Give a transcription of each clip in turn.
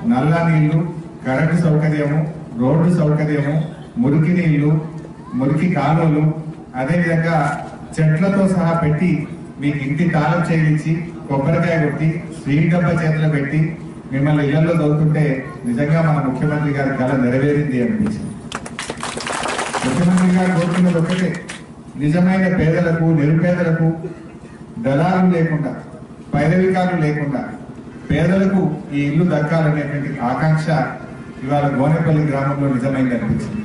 నల్ల నీళ్లు, current సౌకర్యము, road సౌకర్యము, మురికి నీళ్లు, మురికి కాలువలు, అదేవిధంగా చెట్లతో సహా పెట్టి మీకు ఇంటి తాళం చేయించి కొబ్బరికాయ కొట్టి స్వీట్ డబ్బా చేతిలో పెట్టి మిమ్మల్ని ఇళ్లలో దొరుకుతుంటే నిజంగా మన ముఖ్యమంత్రి గారి కళ నెరవేరింది అనిపించింది. ముఖ్యమంత్రి గారు కోరుకున్నది ఒకటే, నిజమైన పేదలకు, నిరుపేదలకు దళాలు లేకుండా, పైరవికాలు లేకుండా పేదలకు ఈ ఇల్లు దక్కాలనేటువంటి ఆకాంక్ష ఇవాళ గోనేపల్లి గ్రామంలో నిజమైంది అనిపించింది.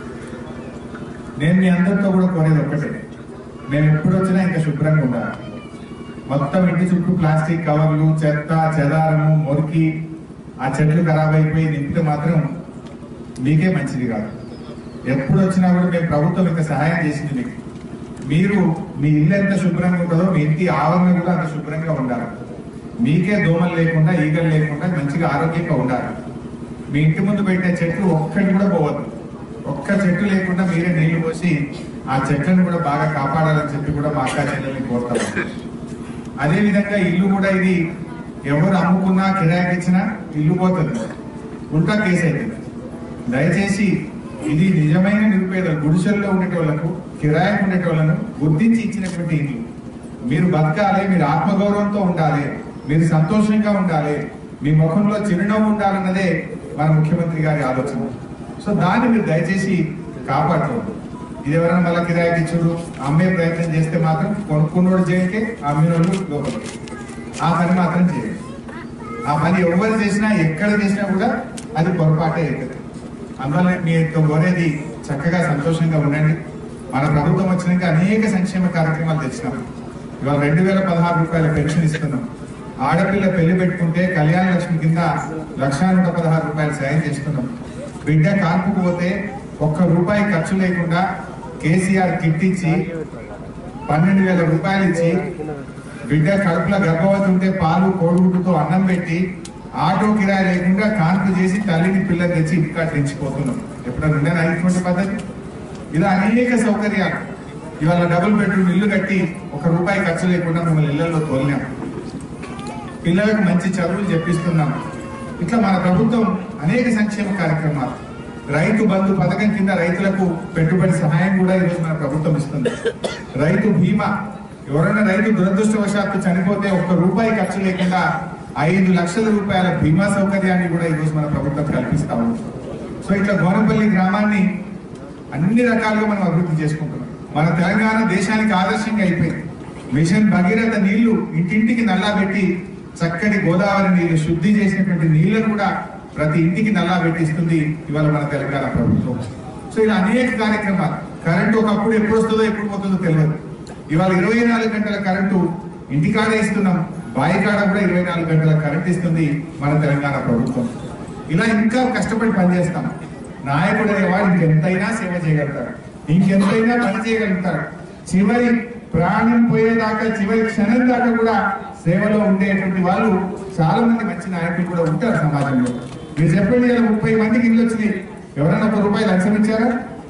నేను మీ అందరితో కూడా కోరేది ఒక్కటే, మేము ఎప్పుడు వచ్చినా ఇంకా శుభ్రంగా ఉండాలి. మొత్తం ఇంటి చుట్టూ ప్లాస్టిక్ కవర్లు, చెత్త చెదారము, మురికి, ఆ చెట్లు ఖరాబ్ అయిపోయి నింపితే మాత్రం మీకే మంచిది కాదు. ఎప్పుడు వచ్చినా కూడా మేము ప్రభుత్వం ఇంత సహాయం చేసింది మీకు. మీరు మీ ఇల్లు ఎంత శుభ్రంగా ఉంటుందో మీ ఇంటి ఆవరణ కూడా అంత శుభ్రంగా ఉండాలి. మీకే దోమలు లేకుండా, ఈగలు లేకుండా మంచిగా ఆరోగ్యంగా ఉండాలి. మీ ఇంటి ముందు పెట్టే చెట్లు ఒక్కటి కూడా పోవద్దు. ఒక్క చెట్టు లేకుండా మీరే నీళ్లు పోసి ఆ చెట్లను కూడా బాగా కాపాడాలని చెప్పి కూడా మా అక్క చెల్లెల్ని కోరుతాం. అదేవిధంగా ఇల్లు కూడా ఇది ఎవరు అమ్ముకున్నా, కిరాయికి ఇచ్చినా ఇల్లు పోతుంది, ఉల్టా కేసు అవుతుంది. దయచేసి ఇది నిజమైన నిరుపేదలు, గుడిసెల్లో ఉండేటోళ్లకు, కిరాయికి ఉండేటోళ్లను గుర్తించి ఇచ్చినటువంటి ఇల్లు. మీరు బతకాలి, మీరు ఆత్మగౌరవంతో ఉండాలి, మీరు సంతోషంగా ఉండాలి, మీ ముఖంలో చిరునవ్వు ఉండాలన్నదే మన ముఖ్యమంత్రి గారి ఆలోచన. సో దాన్ని మీరు దయచేసి కాపాడుకోండి. ఇది ఎవరైనా మళ్ళీ కిరాయికి ఇచ్చుడు, అమ్మే ప్రయత్నం చేస్తే మాత్రం కొనుక్కున్నోడు చేయకే, అమ్మినోళ్ళు లోపలికి, ఆ పని మాత్రం చేయండి. ఆ పని ఎవరు చేసినా, ఎక్కడ చేసినా కూడా అది పొరపాటే అవుతుంది. అందువల్ల మీతో కోరేది చక్కగా సంతోషంగా ఉండండి. మన ప్రభుత్వం వచ్చినాక అనేక సంక్షేమ కార్యక్రమాలు తెచ్చినాం. ఇవాళ 2016 రూపాయల పెన్షన్ ఇస్తున్నాం. ఆడపిల్ల పెళ్లి పెట్టుకుంటే కళ్యాణ లక్ష్మి కింద 1,116 రూపాయలు సాయం చేస్తున్నాం. బిడ్డ కాన్పుకు పోతే ₹1 ఖర్చు లేకుండా కేసీఆర్ కిట్ ఇచ్చి 12,000 రూపాయలు ఇచ్చి, బిడ్డ కడుపులో గర్భవతి ఉంటే పాలు కోడిగుడ్డుతో అన్నం పెట్టి, ఆటో కిరాయి లేకుండా కాన్పు చేసి తల్లిని పిల్లలు తెచ్చి ఇంటికాడ తెచ్చిపోతున్నాం. ఎప్పుడైనా ఉండేనా ఇటువంటి పద్ధతి? ఇలా అనేక సౌకర్యాలు. ఇవాళ డబుల్ బెడ్రూమ్ ఇల్లు కట్టి ₹1 ఖర్చు లేకుండా మిమ్మల్ని ఇళ్లలో తోలినాం. పిల్లలకు మంచి చదువులు చెప్పిస్తున్నాం. ఇట్లా మన ప్రభుత్వం అనేక సంక్షేమ కార్యక్రమాలు. రైతు బంధు పథకం కింద రైతులకు పెట్టుబడి సహాయం కూడా ఈరోజు మన ప్రభుత్వం ఇస్తుంది. రైతు బీమా, ఎవరైనా రైతు దురదృష్టవశాత్తు చనిపోతే ₹1 ఖర్చు లేకుండా 5 లక్షల రూపాయల బీమా సౌకర్యాన్ని కూడా ఈరోజు మన ప్రభుత్వం కల్పిస్తా ఉంది. సో ఇట్లా గోనపల్లి గ్రామాన్ని అన్ని రకాలుగా మనం అభివృద్ధి చేసుకుంటున్నాం. మన తెలంగాణ దేశానికి ఆదర్శంగా అయిపోయింది. మిషన్ భగీరథ నీళ్లు ఇంటింటికి నల్లా పెట్టి చక్కటి గోదావరి నీళ్లు శుద్ధి చేసినటువంటి నీళ్లను కూడా ప్రతి ఇంటికి నల్లా పెట్టిస్తుంది ఇవాళ మన తెలంగాణ ప్రభుత్వం. సో ఇలా అనేక కార్యక్రమాలు. కరెంటు ఒకప్పుడు ఎప్పుడు వస్తుందో ఎప్పుడు పోతుందో తెలియదు. ఇవాళ 24 గంటల కరెంటు ఇంటికాడే ఇస్తున్నాం. బాయికాడ కూడా 24 గంటల కరెంట్ ఇస్తుంది మన తెలంగాణ ప్రభుత్వం. ఇలా ఇంకా కష్టపడి పనిచేస్తాం. నాయకుడు అనేవాడు ఇంకెంతైనా సేవ చేయగలుగుతాడు, ఇంకెంతైనా పని చేయగలుగుతాడు. చివరి ప్రాణం పోయేదాకా, చివరి క్షణం దాకా కూడా సేవలో ఉండేటువంటి వాళ్ళు చాలా మంది మంచి నాయకులు కూడా ఉంటారు సమాజంలో. మీరు చెప్పండి, 30 మందికి ఇల్లు వచ్చినాయి, ఎవరైనా ₹1 లంచం ఇచ్చారా?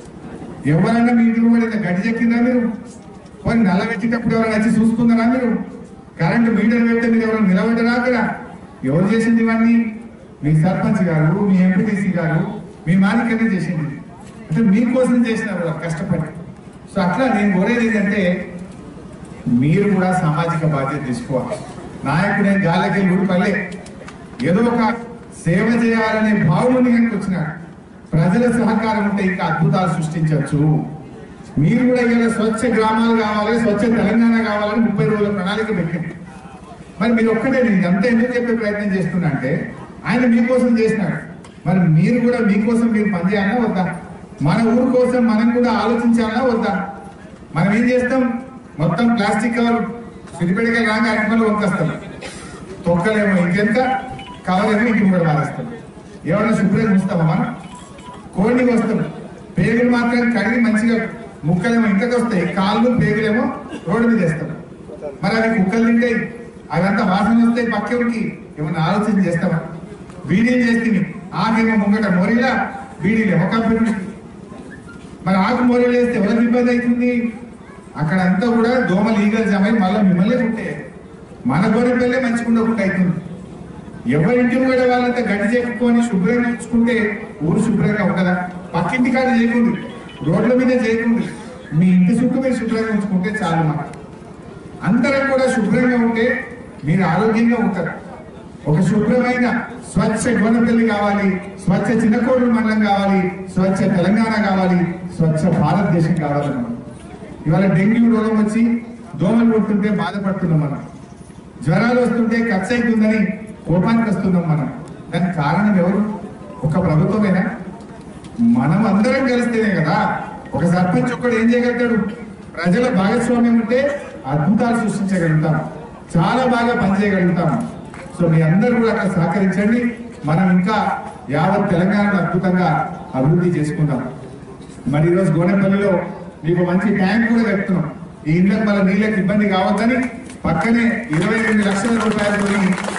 ఎవరైనా మీ ఇంటికి కూడా గడ్డి చెక్కిందా? మీరు కొన్ని నల్ల పెట్టేటప్పుడు ఎవరైనా వచ్చి చూసుకుందారా? మీరు కరెంటు మీటర్ పెడితే మీరు ఎవరైనా నిలబడ్డారా? అక్కడ ఎవరు చేసింది ఇవన్నీ? మీ సర్పంచ్ గారు, మీ ఎంపీటీసీ గారు, మీ మాలికనే చేసింది. అంటే మీకోసం చేసినారు కష్టపడి. సో అట్లా నేను కోరేది ఏంటంటే మీరు కూడా సామాజిక బాధ్యత తీసుకోవాలి. నాయకుడే గాలకి ఊడిపల్లే ఏదో ఒక సేవ చేయాలనే భావనని కనుక వచ్చినాడు, ప్రజల సహకారం ఉంటే ఇంకా అద్భుతాలు సృష్టించవచ్చు. మీరు కూడా ఇలా స్వచ్ఛ గ్రామాలు కావాలి, స్వచ్ఛ తెలంగాణ కావాలని 30 రోజుల ప్రణాళిక పెట్టింది. మరి మీరు ఒక్కటే, నేను అంతా ఎందుకు చెప్పే ప్రయత్నం చేస్తున్నా అంటే ఆయన మీకోసం చేసినాడు. మరి మీరు కూడా మీకోసం మీరు పనిచేయాలన్నా వద్దా? మన ఊరు కోసం మనం కూడా ఆలోచించాలన్నా వద్దా? మనం ఏం చేస్తాం? మొత్తం ప్లాస్టిక్ కవర్ సిరిపెడిగా రాగా అటుమలు వంకేస్తాం, తొక్కలేమో ఇంకెంత, కవర్ ఏమో ఇంటికి కూడా వారేస్తాం. ఏమన్నా శుభ్రంగా ఉంచుతామా? మనం కోడికి వస్తాం, పేగులు మాత్రం కడిగి మంచిగా ముక్కలేమో ఇంటికి వస్తాయి, కాళ్ళు పేగులేమో రోడ్డు మీద వేస్తాం. మరి అవి కుక్కలు తింటాయి, అవంతా వాసన వస్తాయి పక్కకి. ఏమన్నా ఆలోచన చేస్తామా? బీడీలు చేస్తే ఆకేమో ముంగట మోరీలా, బీడీలేమో కంపెనీ. మరి ఆకు మోరీలు వేస్తే ఎవరికి ఇబ్బంది అవుతుంది? అక్కడంతా కూడా దోమలు ఈగలు జమై మళ్ళీ మిమ్మల్ని ఉంటాయి. మన గోరెపల్లే మంచిగా ఉండకుండా అవుతుంది. ఎవరింటి కూడా వాళ్ళంతా గడ్డి చెప్పుకొని శుభ్రంగా ఉంచుకుంటే ఊరు శుభ్రంగా ఉండదా? పక్కింటి కాడ చేయకుంది, రోడ్ల మీద చేయకుంది, మీ ఇంటి చుట్టూ మీరు శుభ్రంగా ఉంచుకుంటే చాలు. మనం అందరం కూడా శుభ్రంగా ఉంటే మీరు ఆరోగ్యంగా ఉంటారు. ఒక శుభ్రమైన స్వచ్ఛ గోనపల్లి కావాలి, స్వచ్ఛ చిన్నకోడూరు మండలం కావాలి, స్వచ్ఛ తెలంగాణ కావాలి, స్వచ్ఛ భారతదేశం కావాలి. మనం ఇవాళ డెంగ్యూ రోగం వచ్చి దోమలు కొడుతుంటే బాధపడుతున్నాం, మనం జ్వరాలు వస్తుంటే ఖర్చు అవుతుందని కోపానికి వస్తున్నాం. మనం దానికి కారణం ఎవరు? ఒక ప్రభుత్వమేనా? మనం అందరం కలిస్తేనే కదా. ఒక సర్పంచ్ ఒక్కడు ఏం చేయగలుగుతాడు? ప్రజల భాగస్వామ్యం ఉంటే అద్భుతాలు సృష్టించగలుగుతాం, చాలా బాగా పనిచేయగలుగుతాం. సో మీ అందరూ కూడా అక్కడ సహకరించండి. మనం ఇంకా యావత్ తెలంగాణను అద్భుతంగా అభివృద్ధి చేసుకుందాం. మరి ఈరోజు గోనెపల్లిలో మీకు మంచి ట్యాంక్ కూడా కట్టుతున్నాం. ఈ ఇండ్లకు మన నీళ్ళకి ఇబ్బంది కావద్దని పక్కనే 22 లక్షల రూపాయలతో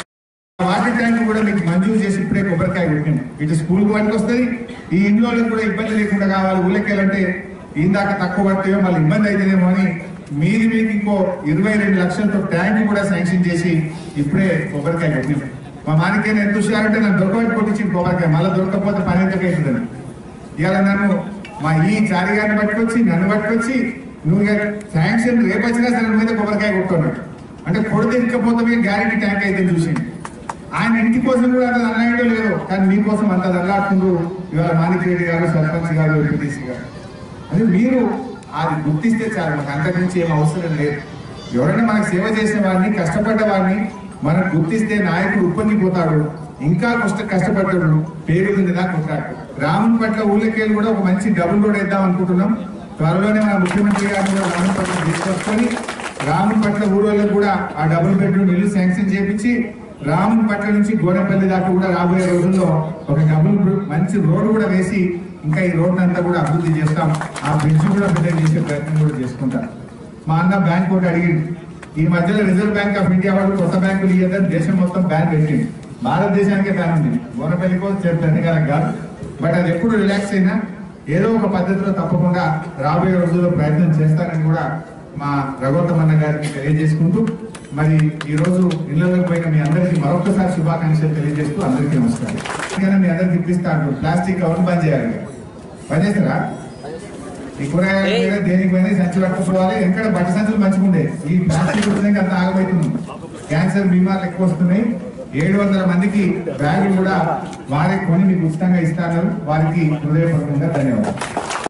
వాటర్ ట్యాంక్ కూడా మీకు మంజూరు చేసి ఇప్పుడే కొబ్బరికాయ పెట్టింది. ఇటు స్కూల్ పనికి వస్తుంది, ఈ ఇంట్లో కూడా ఇబ్బంది లేకుండా కావాలి. ఊళ్ళకెళ్ళంటే ఇందాక తక్కువ పడితే మళ్ళీ ఇబ్బంది అయితేనేమో అని మీది మీకు ఇంకో 22 లక్షలతో ట్యాంక్ కూడా శాంక్షన్ చేసి ఇప్పుడే కొబ్బరికాయ పెట్టింది. మా మానికేని ఎంత చూశారంటే నన్ను దొరకబెట్టి కొట్టించింది కొబ్బరికాయ, మళ్ళీ దొరకకపోతే పని ఎంతకు అవుతుందని. ఇవాళ నన్ను మా ఈ చారిగారిని పట్టుకొచ్చి నన్ను పట్టుకొచ్చి నువ్వు శాంక్షన్ రేపు వచ్చినా సరే మీద కొబ్బరికాయ కొట్టుకున్నాడు అంటే కొడితే ఇకపోతే గ్యారెంటీ ట్యాంక్ అయితే చూసింది. ఆయన ఇంటి కోసం కూడా అంత అన్నాయో లేదో, కానీ మీకోసం అంత అల్లాడుతుండ్రు ఇవాళ మాణిక్రెడ్డి గారు, సర్పంచ్ గారు, ఎంపీటీసీ గారు. అది మీరు అది గుర్తిస్తే చాలు, మనకు అంతకుమించి ఏం అవసరం లేదు. ఎవరైనా మనకు సేవ చేసిన వాడిని, కష్టపడ్డ వాడిని మనకు గుర్తిస్తే నాయకుడు ఉప్పొంగిపోతాడు, ఇంకా కష్టపడ్డాడు, పేరు మీద కొట్టాడు. రామన్ పట్ల ఊళ్ళకేళ్ళు కూడా ఒక మంచి డబుల్ రోడ్ వేద్దాం అనుకుంటున్నాం. త్వరలోనే మన ముఖ్యమంత్రి గారు కూడా రామన్ పట్ల తీసుకొచ్చుకొని రామన్ పట్ల ఊళ్ళకి కూడా ఆ డబుల్ బెడ్రూమ్ ఇల్లు శాంక్షన్ చేయించి రామన్ పట్ల నుంచి గోనెపల్లి దాకా కూడా రాబోయే రోజుల్లో ఒక డబుల్ మంచి రోడ్డు కూడా వేసి ఇంకా ఈ రోడ్డు అంతా కూడా అభివృద్ధి చేస్తాం. ఆ బ్రిడ్జ్ కూడా పెద్ద చేసే ప్రయత్నం కూడా చేసుకుంటాం. మా అన్న బ్యాంక్ ఒకటి అడిగింది. ఈ మధ్యలో రిజర్వ్ బ్యాంక్ ఆఫ్ ఇండియా వాళ్ళు కొత్త బ్యాంకులు ఇవ్వదని దేశం మొత్తం బ్యాన్ పెట్టింది. భారతదేశానికే బ్యాన్ ఉంది, గోనెపల్లికో తెలంగాణ కాదు. బట్ అది ఎప్పుడు రిలాక్స్ అయినా ఏదో ఒక పద్ధతిలో తప్పకుండా రాబోయే రోజుల్లో ప్రయత్నం చేస్తానని కూడా మా రఘోత్తమ్ అన్న గారికి తెలియజేసుకుంటూ, మరి ఈ రోజు ఇళ్లలోకి పోయిన మీ అందరికీ మరొకసారి శుభాకాంక్షలు తెలియజేస్తూ అందరికీ నమస్కారం. మీ అందరికి ఇప్పిస్తాను, ప్లాస్టిక్ కవర్ బంద్ చేయాలి. బంద్ చేస్తారా? ఈ కూరగాయలు దేనికి పోయినా సంచులు పట్టుకోవాలి. ఎక్కడ బట్ట సంచులు మంచిగుండే, ఈ ప్లాస్టిక్ అంత ఆగబోతుంది. క్యాన్సర్ బీమార్లు ఎక్కువ వస్తున్నాయి. 700 మందికి బ్యాగులు కూడా వారే కొని మీకు ఉచితంగా ఇస్తారు. వారికి హృదయపూర్వకంగా ధన్యవాదాలు.